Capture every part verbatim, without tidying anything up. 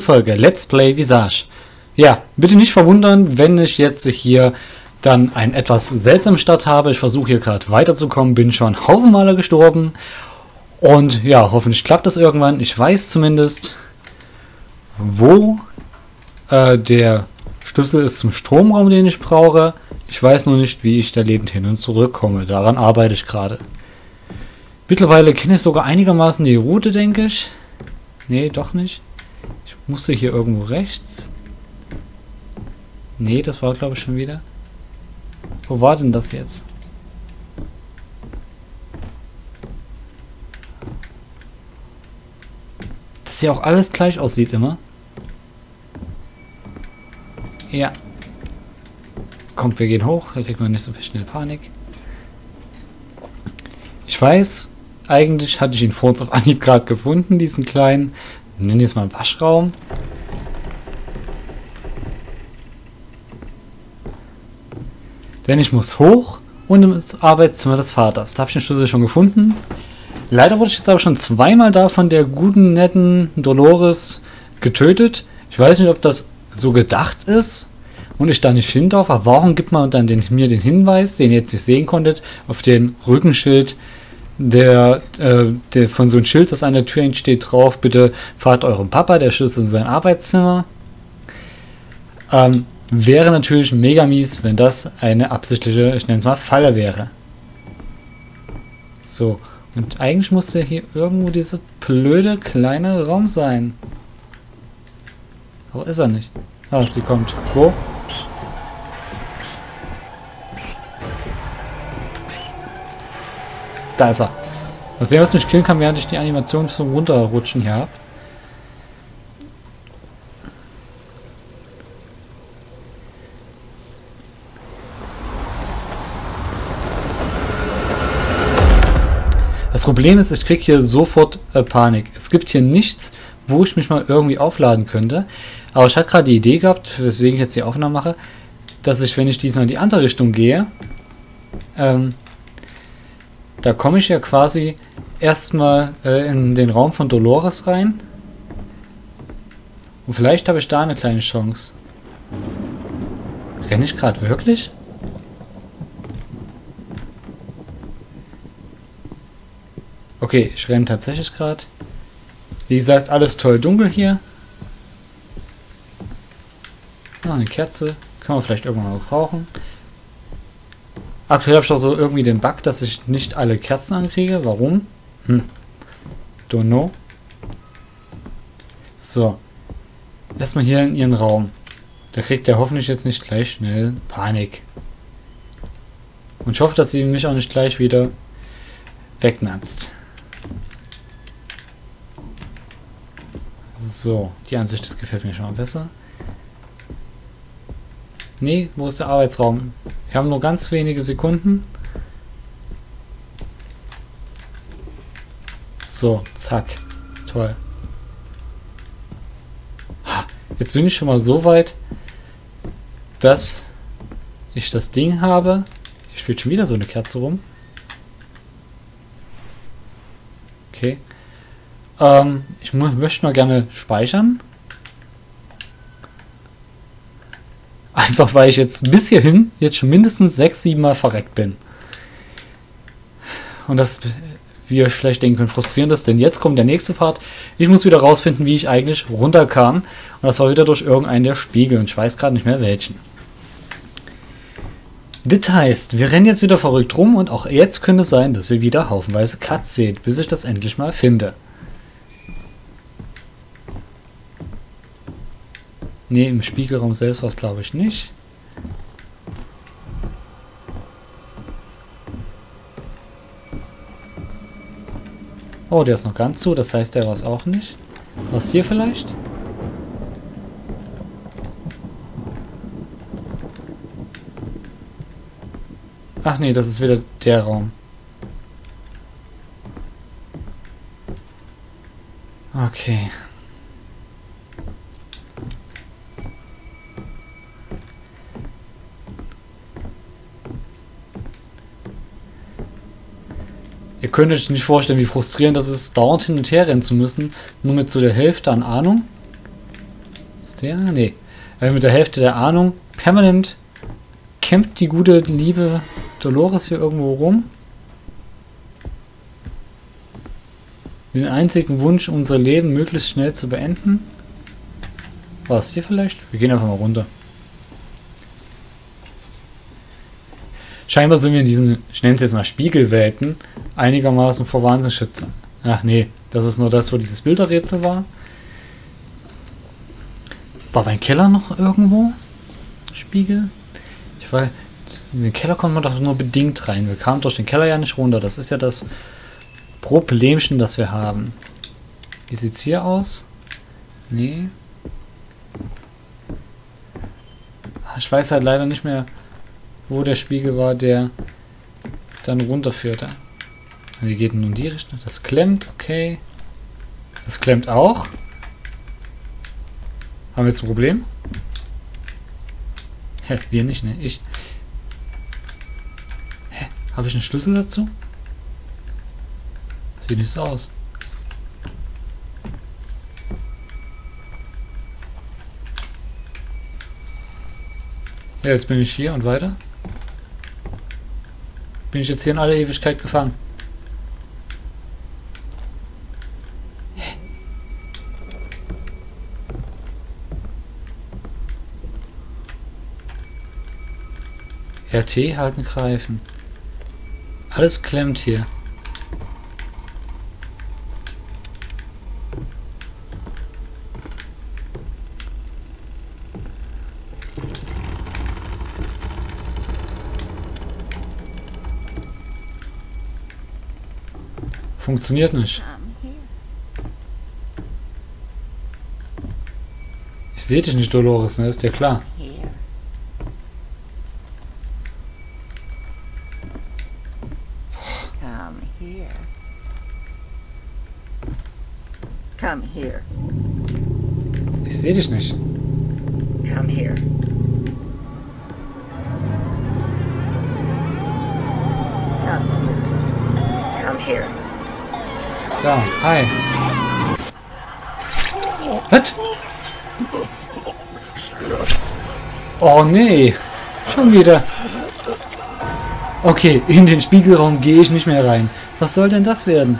Folge Let's Play Visage. Ja, bitte nicht verwundern, wenn ich jetzt hier dann einen etwas seltsamen Start habe. Ich versuche hier gerade weiterzukommen, bin schon haufenweise gestorben. Und ja, hoffentlich klappt das irgendwann. Ich weiß zumindest, wo äh, der Schlüssel ist zum Stromraum, den ich brauche. Ich weiß nur nicht, wie ich da lebend hin und zurückkomme. Daran arbeite ich gerade. Mittlerweile kenne ich sogar einigermaßen die Route, denke ich. Nee, doch nicht. Ich musste hier irgendwo rechts. Nee, das war, glaube ich, schon wieder. Wo war denn das jetzt? Dass hier auch alles gleich aussieht immer. Ja. Kommt, wir gehen hoch. Da kriegt man nicht so schnell Panik. Ich weiß, eigentlich hatte ich ihn vor uns auf Anhieb gerade gefunden, diesen kleinen, nennen wir es mal Waschraum. Denn ich muss hoch und ins Arbeitszimmer des Vaters. Da habe ich den Schlüssel schon gefunden. Leider wurde ich jetzt aber schon zweimal da von der guten, netten Dolores getötet. Ich weiß nicht, ob das so gedacht ist und ich da nicht hin darf. Aber warum gibt man dann den, mir den Hinweis, den ihr jetzt nicht sehen konntet, auf den Rückenschild, der, äh, der von so einem Schild, das an der Tür steht, drauf: Bitte fahrt eurem Papa, der Schlüssel in sein Arbeitszimmer. Ähm, wäre natürlich mega mies, wenn das eine absichtliche, ich nenne es mal, Falle wäre. So, und eigentlich musste hier irgendwo dieser blöde kleine Raum sein. Wo ist er nicht? Ah, sie kommt. Wo? Da ist er. Mal sehen, was mich killen kann, während ich die Animation zum Runterrutschen hier habe. Das Problem ist, ich kriege hier sofort äh, Panik. Es gibt hier nichts, wo ich mich mal irgendwie aufladen könnte. Aber ich hatte gerade die Idee gehabt, weswegen ich jetzt die Aufnahme mache, dass ich, wenn ich diesmal in die andere Richtung gehe, ähm, da komme ich ja quasi erstmal äh, in den Raum von Dolores rein. Und vielleicht habe ich da eine kleine Chance. Renne ich gerade wirklich? Okay, ich renne tatsächlich gerade. Wie gesagt, alles toll dunkel hier. Ah, eine Kerze. Können wir vielleicht irgendwann mal brauchen. Aktuell habe ich auch so irgendwie den Bug, dass ich nicht alle Kerzen ankriege. Warum? Hm. Don't know. So. Erstmal hier in ihren Raum. Da kriegt er hoffentlich jetzt nicht gleich schnell Panik. Und ich hoffe, dass sie mich auch nicht gleich wieder wegnatzt. So, die Ansicht, das gefällt mir schon mal besser. Nee, wo ist der Arbeitsraum? Wir haben nur ganz wenige Sekunden. So, zack. Toll. Jetzt bin ich schon mal so weit, dass ich das Ding habe. Hier spielt schon wieder so eine Kerze rum. Okay. Ähm, ich möchte mal gerne speichern. Einfach weil ich jetzt bis hierhin jetzt schon mindestens sechs, sieben Mal verreckt bin. Und das, wie ihr euch vielleicht denken könnt, frustrierend ist, denn jetzt kommt der nächste Part. Ich muss wieder rausfinden, wie ich eigentlich runterkam. Und das war wieder durch irgendeinen der Spiegel. Und ich weiß gerade nicht mehr welchen. Das heißt, wir rennen jetzt wieder verrückt rum und auch jetzt könnte es sein, dass ihr wieder haufenweise Cuts seht, bis ich das endlich mal finde. Ne, im Spiegelraum selbst war es, glaube ich, nicht. Oh, der ist noch ganz zu, das heißt, der war es auch nicht. Was hier vielleicht? Ach nee, das ist wieder der Raum. Okay. Ihr könnt euch nicht vorstellen, wie frustrierend das ist, dauernd hin und her rennen zu müssen, nur mit so der Hälfte an Ahnung. der? Nee. Also mit der Hälfte der Ahnung. Permanent campt die gute, liebe Dolores hier irgendwo rum. Mit dem einzigen Wunsch, unser Leben möglichst schnell zu beenden. War es hier vielleicht? Wir gehen einfach mal runter. Scheinbar sind wir in diesen, ich nenne es jetzt mal Spiegelwelten, einigermaßen vor Wahnsinnsschützer. Ach nee, das ist nur das, wo dieses Bilderrätsel war. War beim Keller noch irgendwo? Spiegel? Ich weiß, in den Keller kommt man doch nur bedingt rein. Wir kamen durch den Keller ja nicht runter. Das ist ja das Problemchen, das wir haben. Wie sieht's hier aus? Nee. Ich weiß halt leider nicht mehr, wo der Spiegel war, der dann runterführte. Wie geht denn nun die Richtung? Das klemmt, okay. Das klemmt auch. Haben wir jetzt ein Problem? Hä, wir nicht, ne? Ich. Hä, habe ich einen Schlüssel dazu? Sieht nicht so aus. Ja, jetzt bin ich hier und weiter. Bin ich jetzt hier in aller Ewigkeit gefangen? Hä? R T halten, greifen. Alles klemmt hier. Funktioniert nicht. Ich sehe dich nicht, Dolores, ne? Ist dir klar. Come here. Ich sehe dich nicht. Come here. Come here. Come here. Da, hi. Was? Oh nee. Schon wieder. Okay, in den Spiegelraum gehe ich nicht mehr rein. Was soll denn das werden?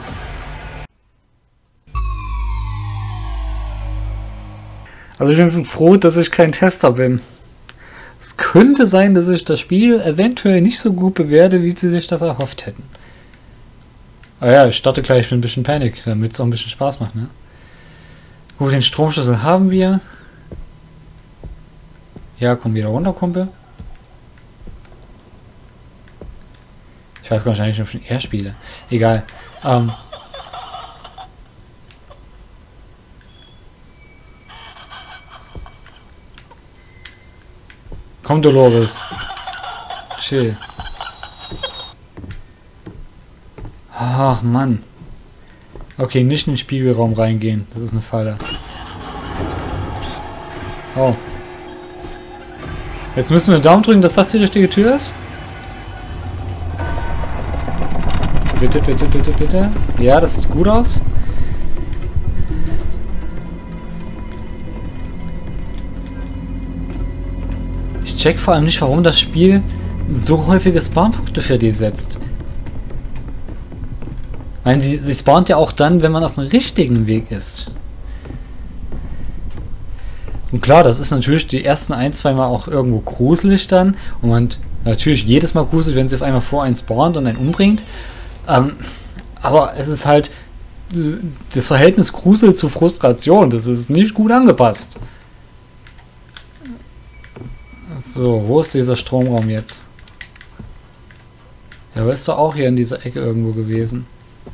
Also ich bin froh, dass ich kein Tester bin. Es könnte sein, dass ich das Spiel eventuell nicht so gut bewerte, wie sie sich das erhofft hätten. Ah ja, ich starte gleich mit ein bisschen Panik, damit es auch ein bisschen Spaß macht, ne? Gut, den Stromschlüssel haben wir. Ja, komm wieder runter, Kumpel. Ich weiß gar nicht, ob ich schon eher spiele. Egal. Ähm... Komm, Dolores. Chill. Ach, Mann. Okay, nicht in den Spiegelraum reingehen. Das ist eine Falle. Oh. Jetzt müssen wir den Daumen drücken, dass das die richtige Tür ist. Bitte, bitte, bitte, bitte. Ja, das sieht gut aus. Ich check vor allem nicht, warum das Spiel so häufige Spawnpunkte für die setzt. Ich meine, sie, sie spawnt ja auch dann, wenn man auf dem richtigen Weg ist. Und klar, das ist natürlich die ersten ein, zwei Mal auch irgendwo gruselig dann. Und man natürlich jedes Mal gruselig, wenn sie auf einmal vor einen spawnt und einen umbringt. Ähm, aber es ist halt das Verhältnis Grusel zu Frustration. Das ist nicht gut angepasst. So, wo ist dieser Stromraum jetzt? Ja, aber ist doch auch hier in dieser Ecke irgendwo gewesen.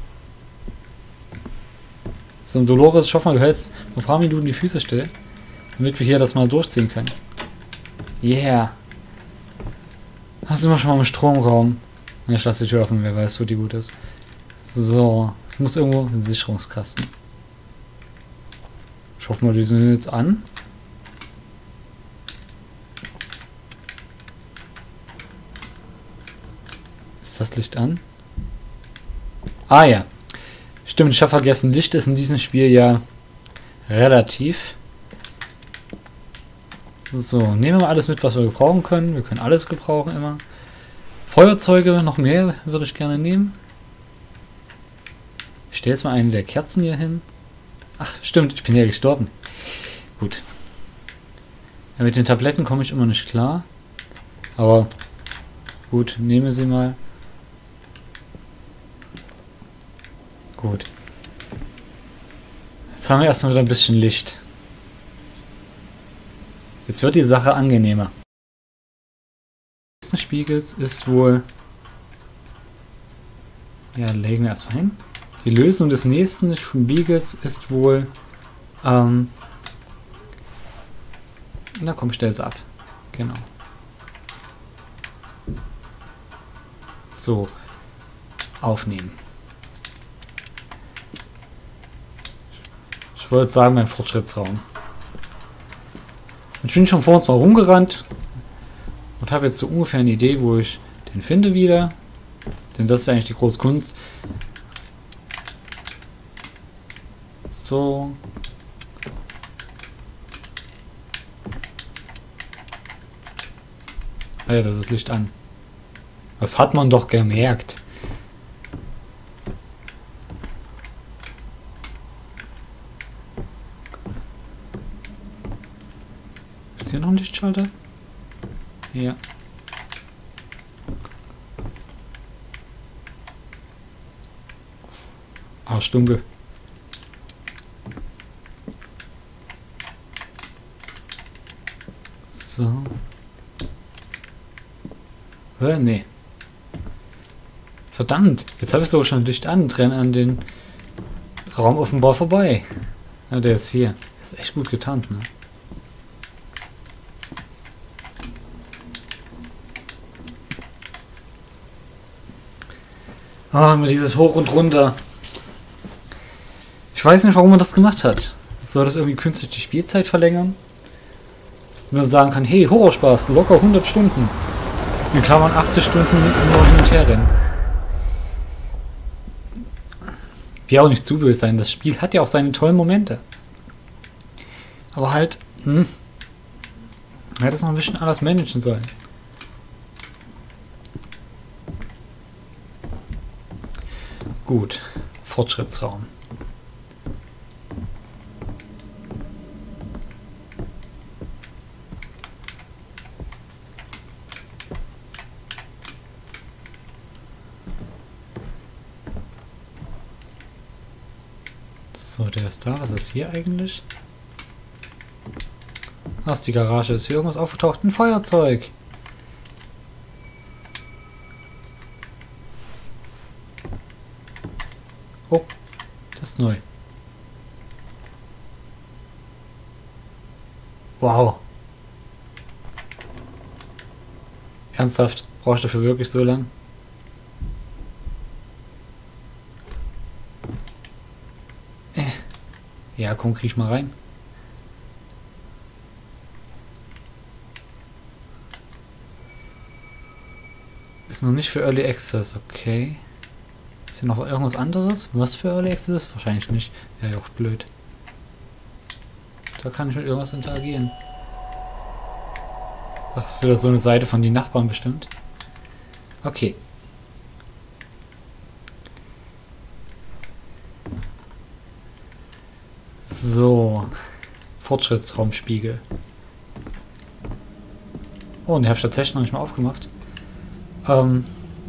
So, und Dolores, ich hoffe mal, du hältst ein paar Minuten die Füße still, damit wir hier das mal durchziehen können. Yeah. Da sind wir schon mal im Stromraum. Ich lasse die Tür offen, wer weiß, wo die gut ist. So, ich muss irgendwo einen Sicherungskasten. Ich hoffe mal, die sind jetzt an. Ist das Licht an? Ah ja. Stimmt, ich habe vergessen, Licht ist in diesem Spiel ja relativ. So, nehmen wir mal alles mit, was wir gebrauchen können. Wir können alles gebrauchen immer. Feuerzeuge, noch mehr würde ich gerne nehmen. Ich stelle jetzt mal eine der Kerzen hier hin. Ach, stimmt, ich bin ja gestorben. Gut. Ja, mit den Tabletten komme ich immer nicht klar. Aber gut, nehme sie mal. Gut. Jetzt haben wir erstmal wieder ein bisschen Licht. Jetzt wird die Sache angenehmer. Das nächste Spiegels ist wohl... Ja, legen wir erstmal hin. Die Lösung des nächsten Spiegels ist wohl... Ähm, na komm, stell es ab. Genau. So. Aufnehmen. Ich wollte sagen, mein Fortschrittsraum. Ich bin schon vor uns mal rumgerannt und habe jetzt so ungefähr eine Idee, wo ich den finde wieder. Denn das ist eigentlich die große Kunst. So. Ah ja, das ist Licht an. Das hat man doch gemerkt. Ist hier noch ein Lichtschalter? Ja. Arschdunkel. So. Hä? Nee. Verdammt, jetzt habe ich sogar schon Licht an, drin an den Raum offenbar vorbei. Ja, der ist hier. Das ist echt gut getarnt, ne? Ah, immer dieses Hoch und Runter. Ich weiß nicht, warum man das gemacht hat. Soll das irgendwie künstlich die Spielzeit verlängern? Wenn man sagen kann, hey, Horrorspaß, locker hundert Stunden. In Klammern achtzig Stunden nur hin und her rennen. Will auch nicht zu böse sein, das Spiel hat ja auch seine tollen Momente. Aber halt, hm, hätte es noch ein bisschen anders managen sollen. Gut, Fortschrittsraum. So, der ist da. Was ist hier eigentlich? Ah, ist die Garage. Ist hier irgendwas aufgetaucht? Ein Feuerzeug. Oh, das ist neu. Wow. Ernsthaft? Brauchst du dafür wirklich so lang? Äh. Ja, komm, krieg mal rein. Ist noch nicht für Early Access, okay. Ist hier noch irgendwas anderes? Was für Early Access ist? Wahrscheinlich nicht. Wäre ja auch blöd. Da kann ich mit irgendwas interagieren. Das ist wieder so eine Seite von den Nachbarn bestimmt. Okay. So. Fortschrittsraumspiegel. Oh, und den habe ich tatsächlich noch nicht mal aufgemacht. Ähm.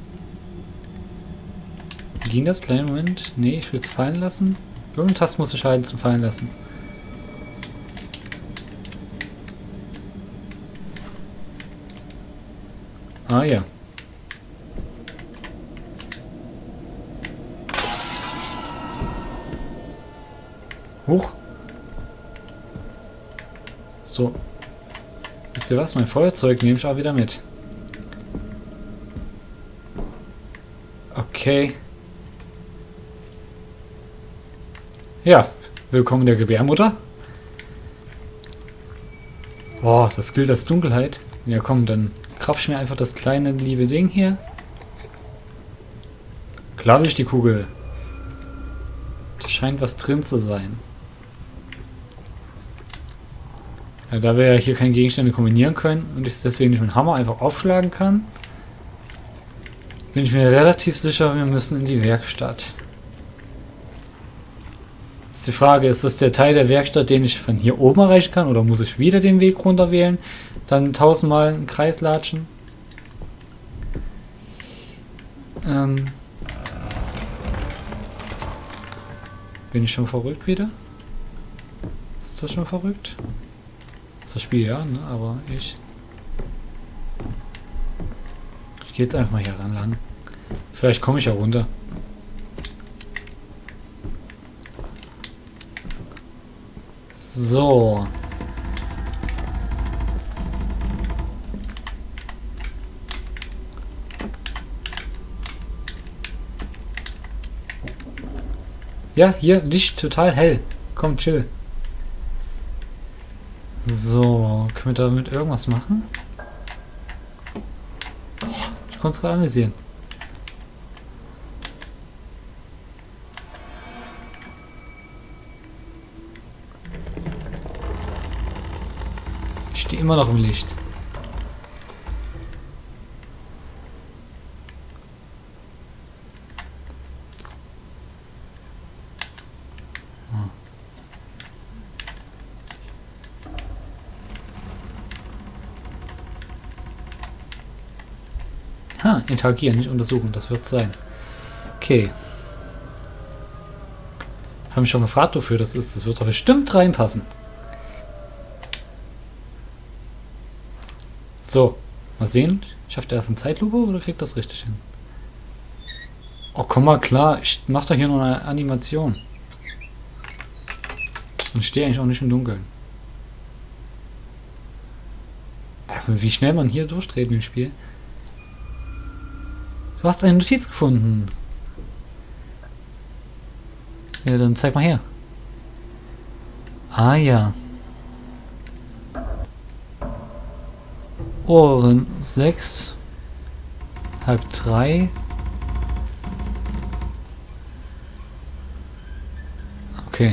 Wie ging das? Kleinen Moment. Nee, ich will es fallen lassen. Irgendeine Taste muss ich halten zum Fallen lassen. Ah ja. Huch. So. Wisst ihr was? Mein Feuerzeug nehme ich auch wieder mit. Okay. Ja, willkommen der Gebärmutter. Boah, das gilt als Dunkelheit. Ja komm, dann krapsch mir einfach das kleine liebe Ding hier. Klar will ich die Kugel. Da scheint was drin zu sein. Ja, da wir ja hier keine Gegenstände kombinieren können und ich es deswegen nicht mit dem Hammer einfach aufschlagen kann, bin ich mir relativ sicher, wir müssen in die Werkstatt. Jetzt die Frage, ist das der Teil der Werkstatt, den ich von hier oben erreichen kann, oder muss ich wieder den Weg runter wählen, dann tausendmal einen Kreis latschen? Ähm bin ich schon verrückt wieder? Ist das schon verrückt? Das ist das Spiel, ja, ne? Aber ich... Ich gehe jetzt einfach mal hier ran lang. Vielleicht komme ich ja runter. So. Ja, hier, Licht total hell. Komm, chill. So, können wir damit irgendwas machen? Oh, ich konnte es gerade anvisieren. Ich stehe immer noch im Licht. Ha, interagieren, nicht untersuchen, das wird sein. Okay. Habe mich schon gefragt, wofür das ist. Das wird doch bestimmt reinpassen. So, mal sehen. Schafft er das in Zeitlupe oder kriegt das richtig hin? Oh, komm mal klar. Ich mache doch hier noch eine Animation. Und stehe eigentlich auch nicht im Dunkeln. Wie schnell man hier durchdreht im Spiel. Du hast eine Notiz gefunden. Ja, dann zeig mal her. Ah ja. Ohren sechs. Halb drei. Okay.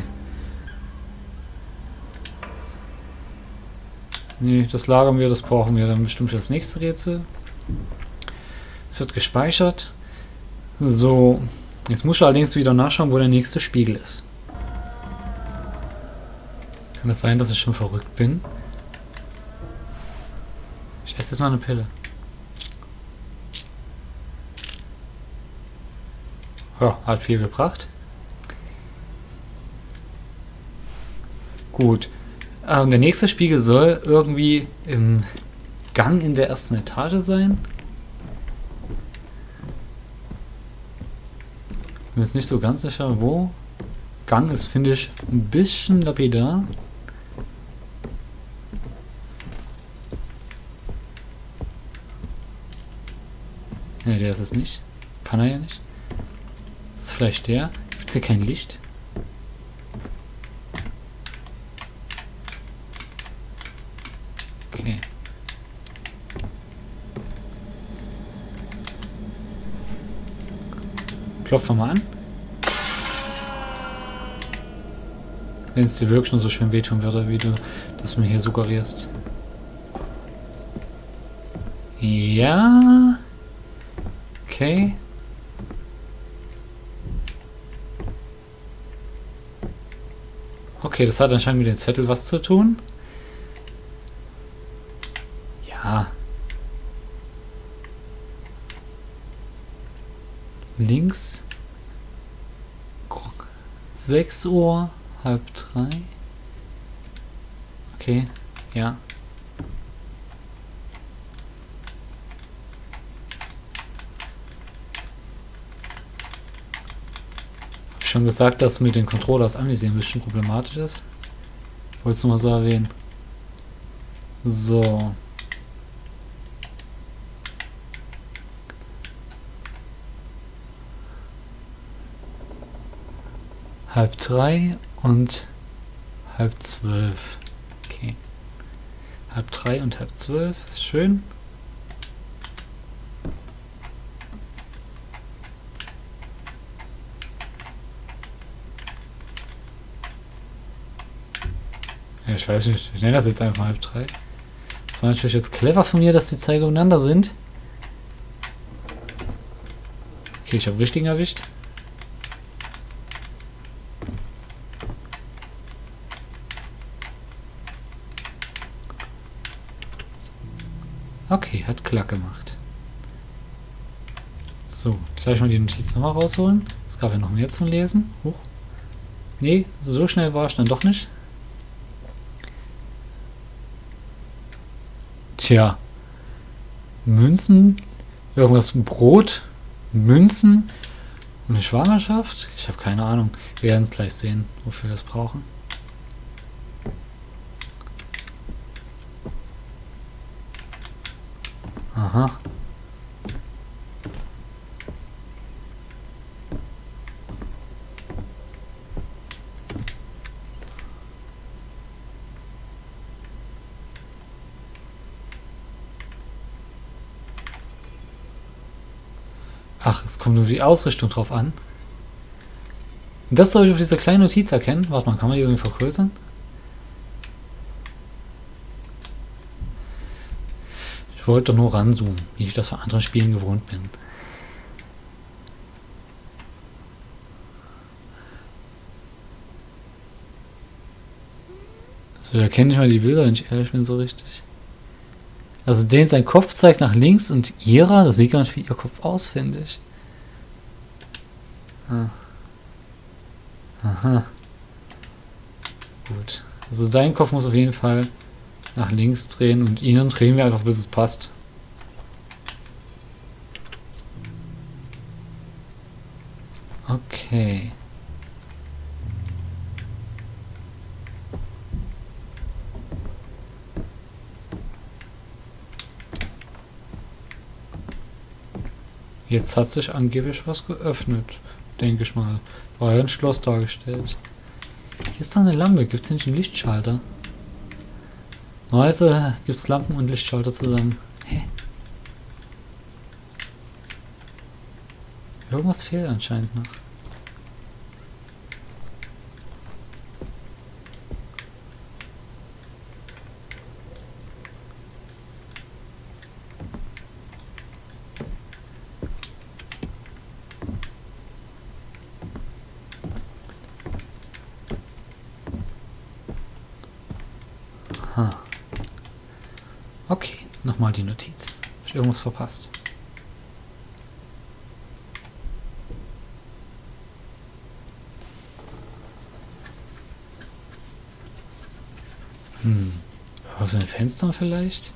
Nee, das lagern wir, das brauchen wir dann bestimmt für das nächste Rätsel. Es wird gespeichert. So, jetzt muss ich allerdings wieder nachschauen, wo der nächste Spiegel ist. Kann es sein, dass ich schon verrückt bin? Ich esse jetzt mal eine Pille. Ja, hat viel gebracht. Gut. Ähm, der nächste Spiegel soll irgendwie im Gang in der ersten Etage sein. Bin jetzt nicht so ganz sicher, wo. Gang ist, finde ich, ein bisschen lapidar. Ne, der ist es nicht. Kann er ja nicht. Das ist vielleicht der. Gibt es hier kein Licht? Okay. Klopfen wir mal an. Wenn es dir wirklich nur so schön wehtun würde, wie du das mir hier suggerierst. Ja. Okay. Okay, das hat anscheinend mit dem Zettel was zu tun. Ja. Links. sechs Uhr, halb drei. Okay, ja. Hab ich schon gesagt, dass mit den Controllers anvisieren ein bisschen problematisch ist. Ich wollte es nur mal so erwähnen. So. Halb drei und halb zwölf. Okay. Halb drei und halb zwölf ist schön. Ja, ich weiß nicht, ich nenne das jetzt einfach halb drei. Das war natürlich jetzt clever von mir, dass die Zeiger umeinander sind. Okay, ich habe richtigen erwischt. Okay, hat Klack gemacht. So, gleich mal die Notiz nochmal rausholen. Es gab ja noch mehr zum Lesen. Huch. Nee, so schnell war ich dann doch nicht. Tja. Münzen, irgendwas Brot, Münzen und eine Schwangerschaft? Ich habe keine Ahnung. Wir werden es gleich sehen, wofür wir es brauchen. Aha. Ach, es kommt nur die Ausrichtung drauf an. Das soll ich auf diese kleine Notiz erkennen. Warte mal, kann man die irgendwie vergrößern? Ich wollte doch nur ranzoomen, wie ich das von anderen Spielen gewohnt bin. So, erkenne ich mal die Bilder, wenn ich ehrlich bin, so richtig. Also den sein Kopf zeigt nach links und ihrer, das sieht gar nicht wie ihr Kopf aus, finde ich. Ah. Aha. Gut. Also dein Kopf muss auf jeden Fall nach links drehen und ihren drehen wir einfach, bis es passt. Okay. Jetzt hat sich angeblich was geöffnet, denke ich mal. War ja ein Schloss dargestellt. Hier ist doch eine Lampe. Gibt es nicht einen Lichtschalter? Normalerweise gibt es Lampen und Lichtschalter zusammen. Hä? Irgendwas fehlt anscheinend noch. Aha. Okay, nochmal die Notiz. Hab ich irgendwas verpasst? Hm. Aus den Fenstern vielleicht?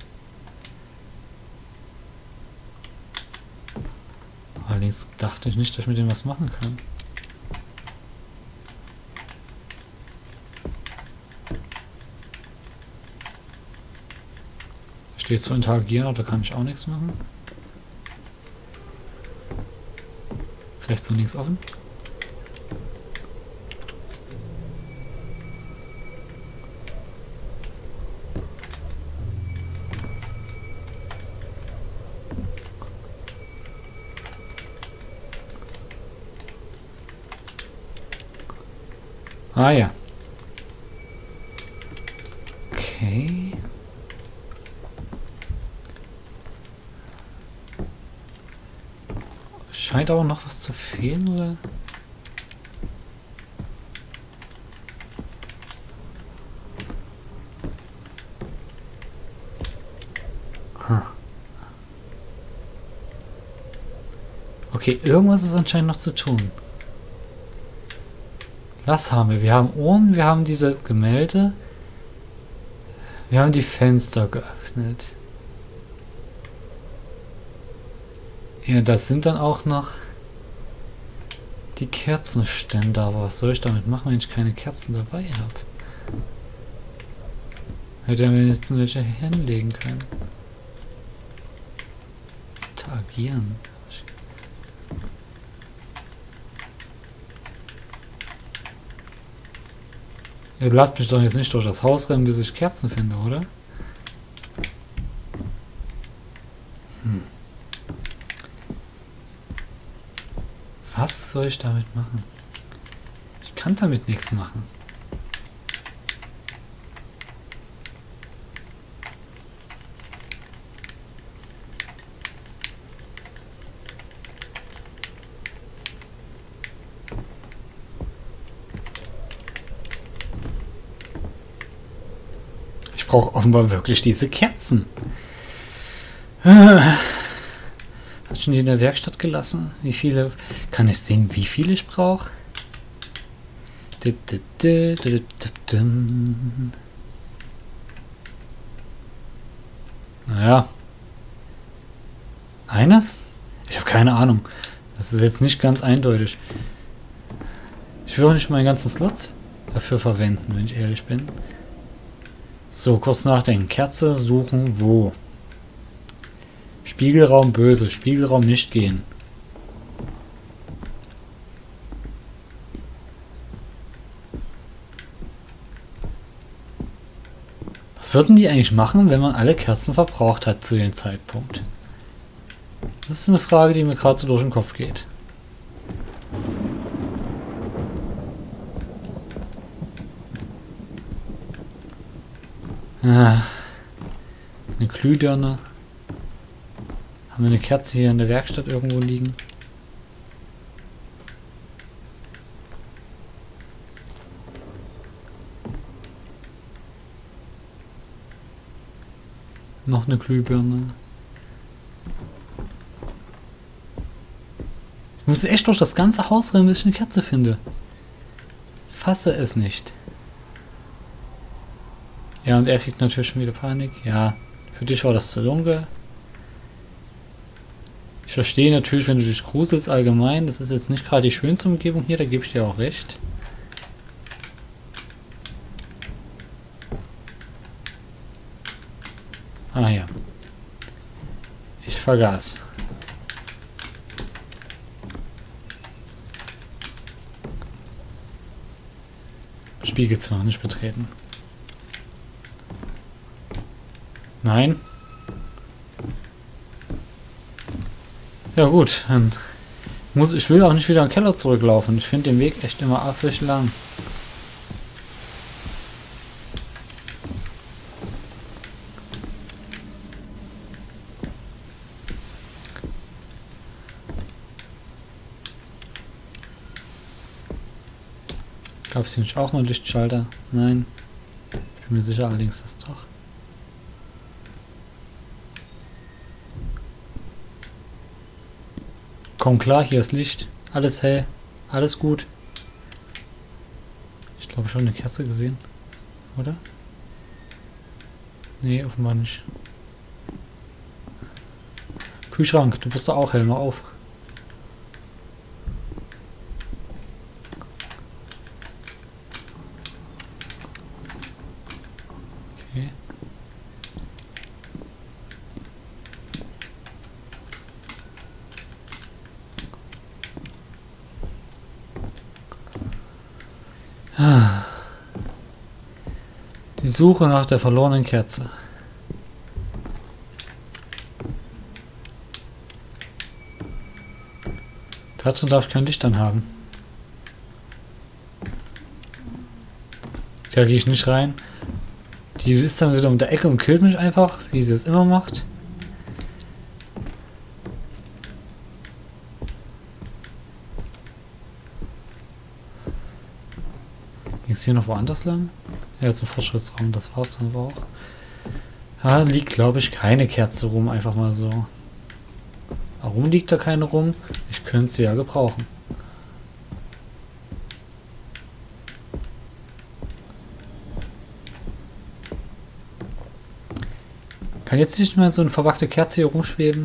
Allerdings dachte ich nicht, dass ich mit dem was machen kann. Steht zu interagieren, aber da kann ich auch nichts machen. Rechts und links offen. Ah ja. Okay. Scheint aber noch was zu fehlen, oder? Huh. Okay, irgendwas ist anscheinend noch zu tun. Was haben wir? Wir haben Ohren, wir haben diese Gemälde. Wir haben die Fenster geöffnet. Ja, das sind dann auch noch die Kerzenständer. Aber was soll ich damit machen, wenn ich keine Kerzen dabei habe? Hätte er mir jetzt welche hinlegen können. Interagieren. Ihr lasst mich doch jetzt nicht durch das Haus rennen, bis ich Kerzen finde, oder? Hm. Was soll ich damit machen? Ich kann damit nichts machen. brauche offenbar wirklich diese Kerzen. Hat schon die in der Werkstatt gelassen? Wie viele? Kann ich sehen, wie viele ich brauche? Naja. Eine? Ich habe keine Ahnung. Das ist jetzt nicht ganz eindeutig. Ich will auch nicht meinen ganzen Slots dafür verwenden, wenn ich ehrlich bin. So, kurz nachdenken. Kerze suchen, wo? Spiegelraum böse. Spiegelraum nicht gehen. Was würden die eigentlich machen, wenn man alle Kerzen verbraucht hat zu dem Zeitpunkt? Das ist eine Frage, die mir gerade so durch den Kopf geht. Ah, eine Glühbirne. Haben wir eine Kerze hier in der Werkstatt irgendwo liegen? Noch eine Glühbirne. Ich muss echt durch das ganze Haus rennen, bis ich eine Kerze finde. Fasse es nicht. Ja, und er kriegt natürlich schon wieder Panik. Ja, für dich war das zu dunkel. Ich verstehe natürlich, wenn du dich gruselst allgemein. Das ist jetzt nicht gerade die schönste Umgebung hier, da gebe ich dir auch recht. Ah ja. Ich vergaß. Spiegelzimmer nicht betreten. Nein. Ja gut, dann muss ich will auch nicht wieder in den Keller zurücklaufen. Ich finde den Weg echt immer affig lang. Gab es hier nicht auch noch einen Lichtschalter? Nein. Ich bin mir sicher allerdings das doch. Komm klar, hier ist Licht. Alles hell. Alles gut. Ich glaube, ich habe eine Kerze gesehen. Oder? Nee, offenbar nicht. Kühlschrank, du bist doch auch hell. Mach auf. Okay. Die Suche nach der verlorenen Kerze. Dazu darf ich kein Licht anhaben. Da gehe ich nicht rein. Die ist dann wieder um der Ecke und killt mich einfach, wie sie es immer macht. Ging es hier noch woanders lang? Ja, jetzt ein Fortschrittsraum, das war's dann aber auch. Da liegt, glaube ich, keine Kerze rum, einfach mal so. Warum liegt da keine rum? Ich könnte sie ja gebrauchen. Kann jetzt nicht mehr so eine verwackte Kerze hier rumschweben?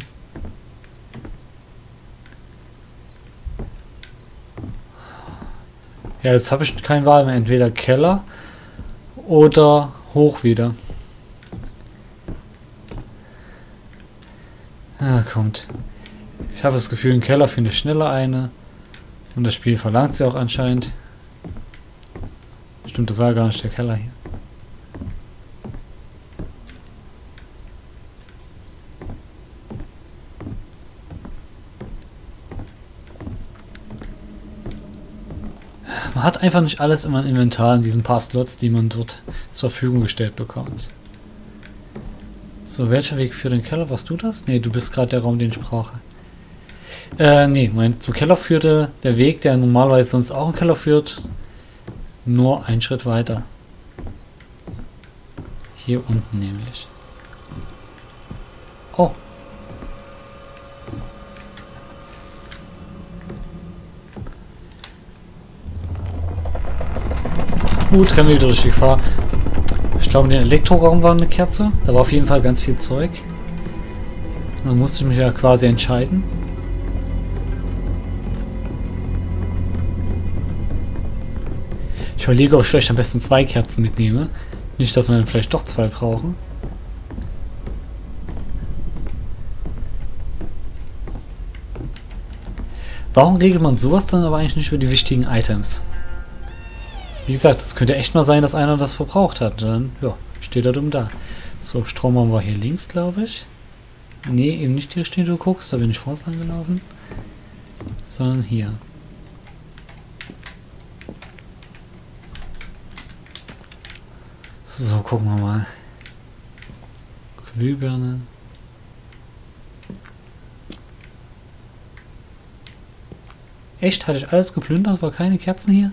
Ja, jetzt habe ich keine Wahl mehr. Entweder Keller oder hoch wieder. Ah, kommt. Ich habe das Gefühl, im Keller finde ich schneller eine. Und das Spiel verlangt sie auch anscheinend. Stimmt, das war ja gar nicht der Keller hier. Man hat einfach nicht alles immer im Inventar in diesen paar Slots, die man dort zur Verfügung gestellt bekommt. So, welcher Weg für den Keller? Warst du das? Ne, du bist gerade der Raum, den ich brauche. Äh, nee, mein, zum Keller führte der Weg, der normalerweise sonst auch im Keller führt, nur einen Schritt weiter. Hier unten nämlich. Oh. Gut, trennen wir durch die Gefahr. Ich glaube, in dem Elektroraum war eine Kerze. Da war auf jeden Fall ganz viel Zeug. Dann musste ich mich ja quasi entscheiden. Ich überlege, ob ich vielleicht am besten zwei Kerzen mitnehme. Nicht, dass wir dann vielleicht doch zwei brauchen. Warum regelt man sowas dann aber eigentlich nicht über die wichtigen Items? Wie gesagt, es könnte echt mal sein, dass einer das verbraucht hat. Dann, ja, steht er dumm da. So, Strom haben wir hier links, glaube ich. Nee, eben nicht die Richtung, die du guckst. Da bin ich vorher angelaufen. Sondern hier. So, gucken wir mal. Glühbirne. Echt? Hatte ich alles geplündert? War keine Kerzen hier?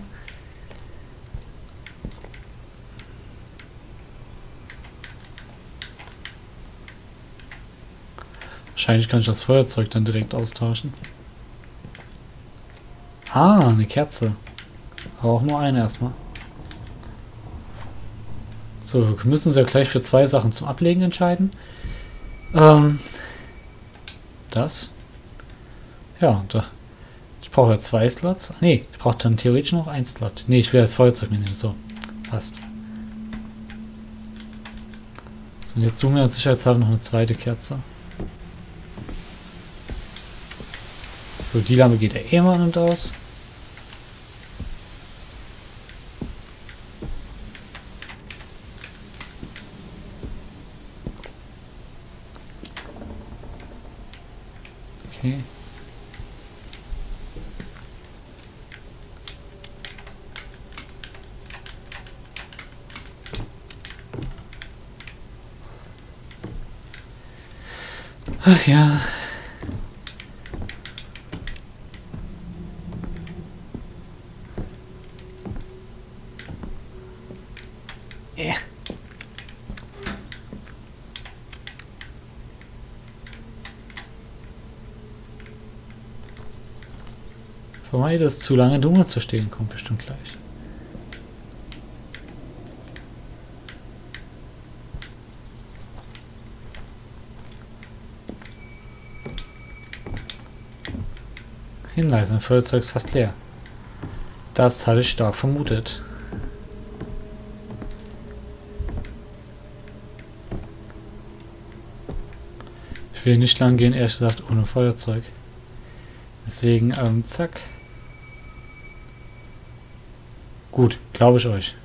Wahrscheinlich kann ich das Feuerzeug dann direkt austauschen. Ah, eine Kerze. Aber auch nur eine erstmal. So, wir müssen uns ja gleich für zwei Sachen zum Ablegen entscheiden. Ähm, das. Ja, da. Ich brauche ja zwei Slots. Ne, ich brauche dann theoretisch noch ein Slot. Ne, ich will das Feuerzeug mitnehmen. So, passt. So, und jetzt suchen wir als sicherheitshalber noch eine zweite Kerze. So, die Lampe geht ja eh mal an und aus. Okay. Ach ja. Yeah. Vermeide es, zu lange dunkel zu stehen, kommt bestimmt gleich. Hinweis, ein Feuerzeug ist fast leer. Das hatte ich stark vermutet. Ich will nicht lang gehen, ehrlich gesagt, ohne Feuerzeug. Deswegen, ähm, zack. Gut, glaube ich euch.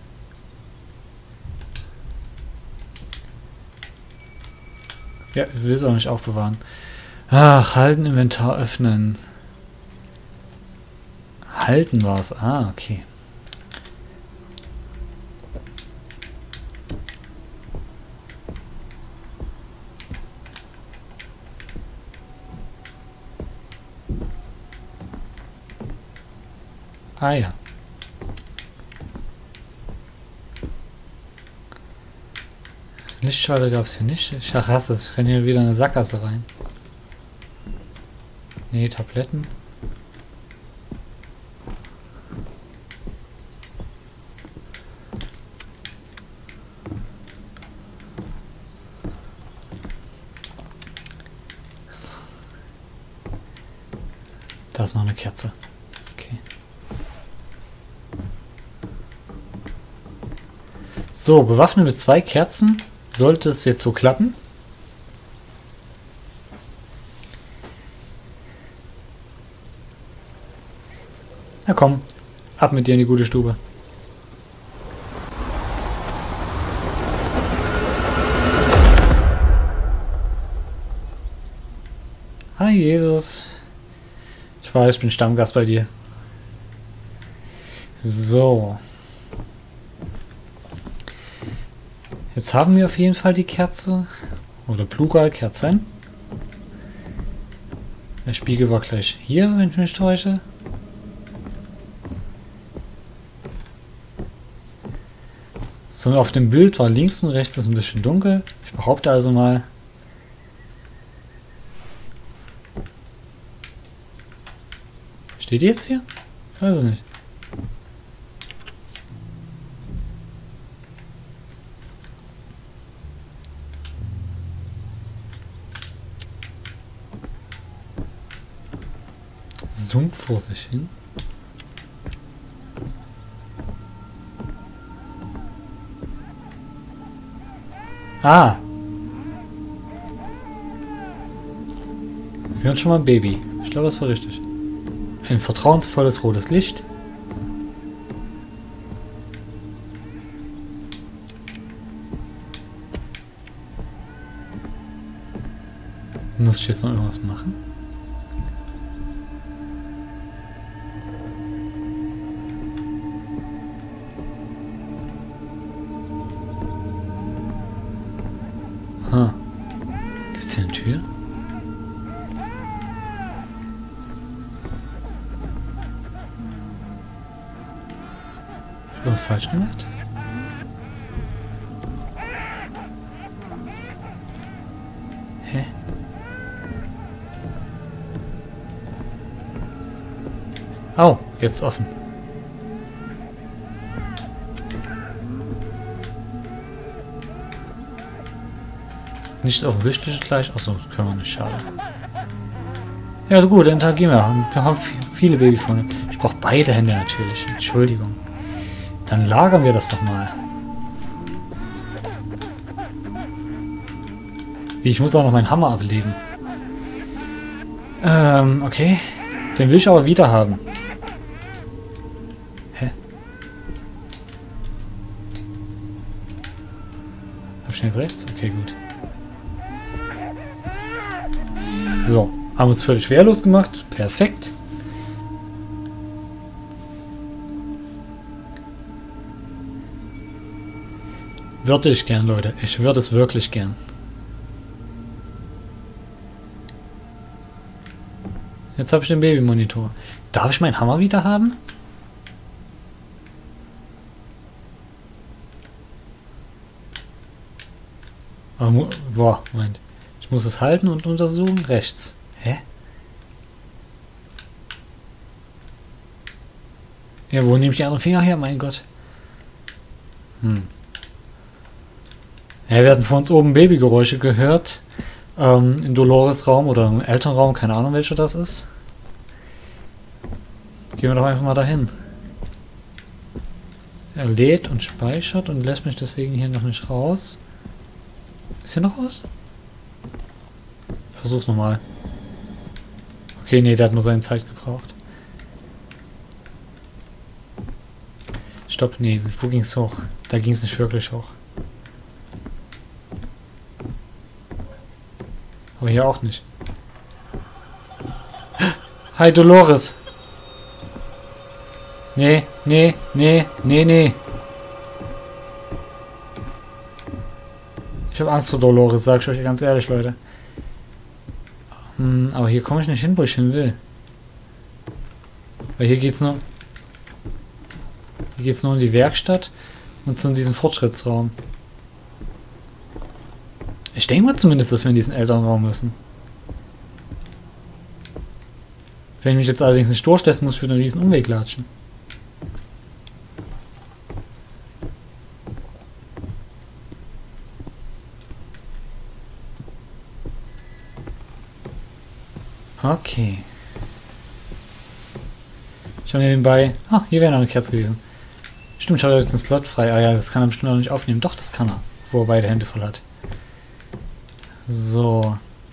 Ja, ich will es auch nicht aufbewahren. Ach, halten, Inventar öffnen. Halten war es. Ah, okay. Ah ja. Lichtschalter gab es hier nicht. Ich hasse es. Ich renne hier wieder in eine Sackgasse rein. Nee, Tabletten. Da ist noch eine Kerze. Okay. So, bewaffnet mit zwei Kerzen. Sollte es jetzt so klappen? Na komm, ab mit dir in die gute Stube. Hi Jesus. Ich weiß, ich bin Stammgast bei dir. So. Jetzt haben wir auf jeden Fall die Kerze. Oder Plural Kerzen. Der Spiegel war gleich hier, wenn ich mich täusche. So, auf dem Bild war links und rechts ist ein bisschen dunkel. Ich behaupte also mal. Steht die jetzt hier? Ich weiß es nicht. Summt vor sich hin. Ah! Wir hören schon mal ein Baby. Ich glaube, das war richtig. Ein vertrauensvolles rotes Licht. Muss ich jetzt noch irgendwas machen? Huh. Gibt's hier eine Tür? Hab ich was falsch gemacht? Hä? Oh, jetzt offen. Nicht offensichtlich gleich. Achso, das können wir nicht, schade. Ja gut, dann interagieren wir. Wir haben viele Babyfreunde. Ich brauche beide Hände natürlich. Entschuldigung. Dann lagern wir das doch mal. Ich muss auch noch meinen Hammer ablegen. Ähm, okay. Den will ich aber wieder haben. Hä? Hab ich jetzt rechts? Okay, gut. So, haben uns völlig wehrlos gemacht. Perfekt. Würde ich gern, Leute. Ich würde es wirklich gern. Jetzt habe ich den Babymonitor. Darf ich meinen Hammer wieder haben? Oh, boah, Moment. Ich muss es halten und untersuchen. Rechts. Hä? Ja, wo nehme ich die anderen Finger her? Mein Gott. Hm. Ja, wir hatten vor uns oben Babygeräusche gehört. Ähm, im Dolores Raum oder im Elternraum. Keine Ahnung, welcher das ist. Gehen wir doch einfach mal dahin. Er lädt und speichert und lässt mich deswegen hier noch nicht raus. Ist hier noch was? Ich versuch's nochmal. Okay, nee, der hat nur seine Zeit gebraucht. Stopp, nee, wo ging's hoch? Da ging's nicht wirklich hoch. Aber hier auch nicht. Hi Dolores! Nee, nee, nee, nee, nee. Ich habe Angst vor Dolores, sag ich euch ganz ehrlich, Leute. Hm, aber hier komme ich nicht hin, wo ich hin will. Weil hier geht's nur... Hier geht's nur in die Werkstatt und zu diesem Fortschrittsraum. Ich denke mal zumindest, dass wir in diesen Elternraum müssen. Wenn ich mich jetzt allerdings nicht durchlässt, muss ich für einen riesen Umweg latschen. Okay. Ich habe nebenbei... Ah, hier wäre noch eine Kerze gewesen. Stimmt, ich habe jetzt einen Slot frei. Ah ja, das kann er bestimmt noch nicht aufnehmen. Doch, das kann er. Wo er beide Hände voll hat. So.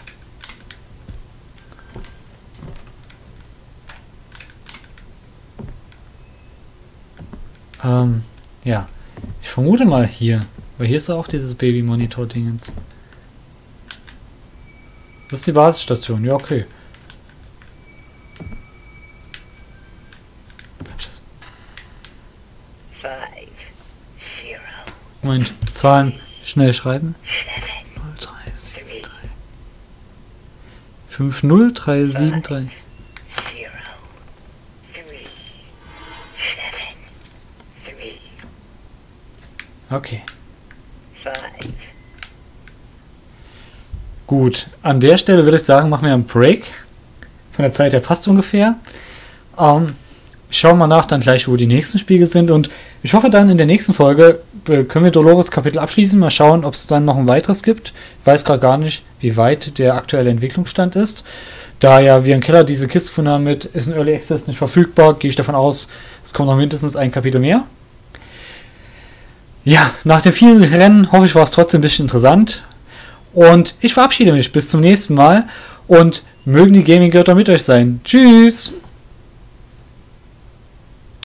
Ähm, ja. Ich vermute mal hier. Weil hier ist auch dieses Baby-Monitor-Dingens. Das ist die Basisstation. Ja, okay. Moment, Zahlen schnell schreiben. null drei sieben drei. fünf null drei sieben drei. Okay. Five. Gut, an der Stelle würde ich sagen, machen wir einen Break. Von der Zeit her passt ungefähr. Ähm, schauen wir nach dann gleich, wo die nächsten Spiele sind. Und ich hoffe dann in der nächsten Folge äh, können wir Dolores Kapitel abschließen. Mal schauen, ob es dann noch ein weiteres gibt. Ich weiß gerade gar nicht, wie weit der aktuelle Entwicklungsstand ist. Da ja wir in Keller diese Kiste gefunden haben mit, ist in Early Access nicht verfügbar, gehe ich davon aus, es kommt noch mindestens ein Kapitel mehr. Ja, nach den vielen Rennen hoffe ich, war es trotzdem ein bisschen interessant. Und ich verabschiede mich. Bis zum nächsten Mal. Und mögen die Gaming-Götter mit euch sein. Tschüss!